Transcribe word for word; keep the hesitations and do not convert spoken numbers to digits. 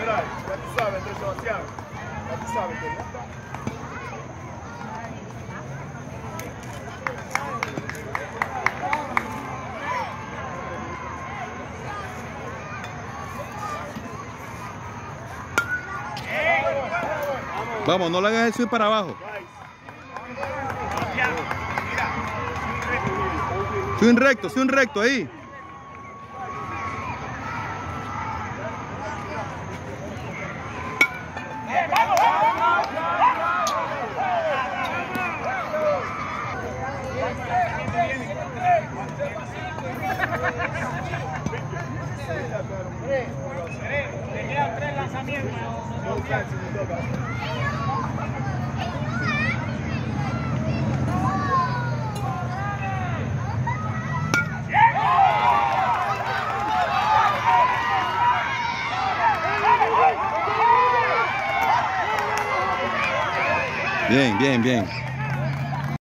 esperar. Ya tú sabes, Andrés Sebastián. Ya tú sabes, ¿te gusta? Vamos, no le hagas el swing para abajo. Swing recto, swing recto ahí. Te quedan tres lanzamientos. Bien, bien, bien.